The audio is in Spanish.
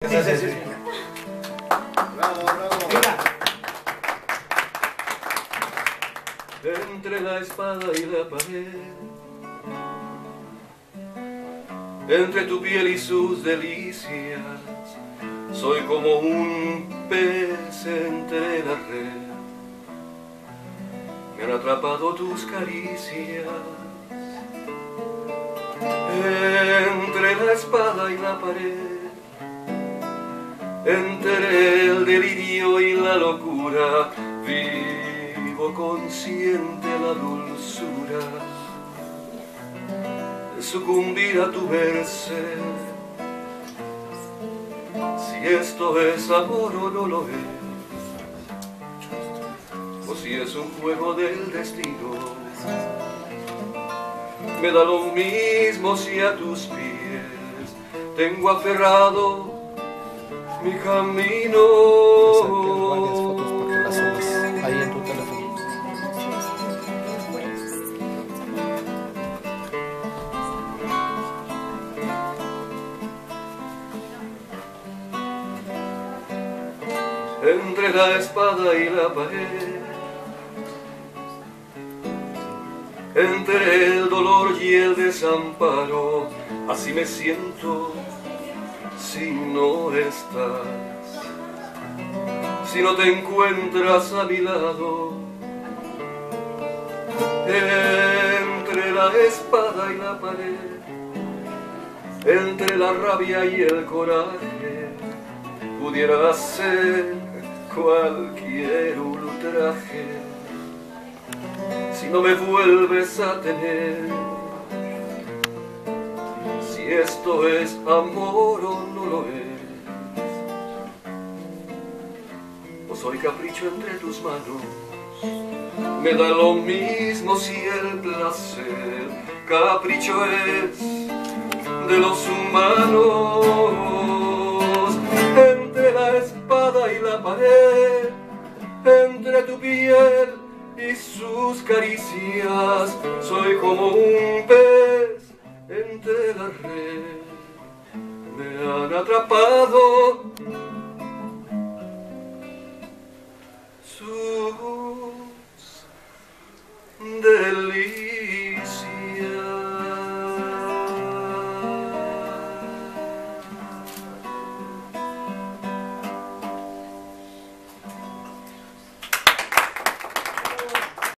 Sí, sí, sí. Bravo, bravo. Venga. Entre la espada y la pared, entre tu piel y sus delicias, soy como un pez entre la red. Me han atrapado tus caricias. Entre la espada y la pared, entre el delirio y la locura, vivo consciente la dulzura de sucumbir a tu merced. Si esto es amor o no lo es, o si es un juego del destino, me da lo mismo si a tus pies tengo aferrado mi camino. Varias fotos para que las subas ahí en tu teléfono. Entre la espada y la pared, entre el dolor y el desamparo, así me siento si no estás, si no te encuentras a mi lado. Entre la espada y la pared, entre la rabia y el coraje, pudiera ser cualquier ultraje si no me vuelves a tener. Si esto es amor o no lo es, o soy capricho entre tus manos, me da lo mismo si el placer capricho es de los humanos. Entre la espada y la pared, entre tu piel y sus caricias, soy como un pez entre la red. Me han atrapado sus delirios.